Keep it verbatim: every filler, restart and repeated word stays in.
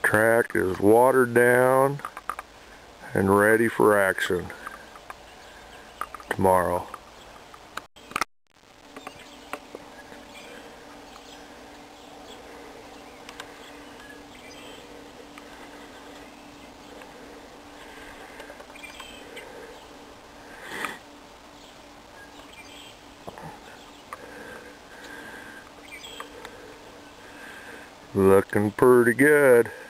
Track is watered down and ready for action tomorrow. Looking pretty good.